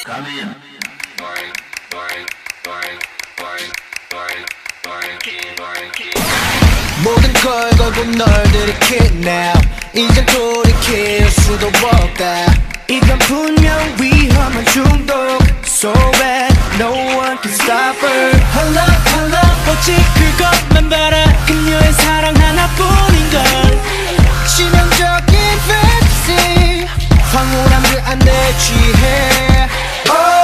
모든 걸 걸고 널 들이킬 now 이젠 돌이킬 수도 없다. 이건 분명 위험한 중독. So bad, no one can stop her. Her love, 오직 그것만 바라. 그녀의 사랑 하나뿐인걸. 치명적인 fantasy. 황홀함 그 안에 취해. Oh.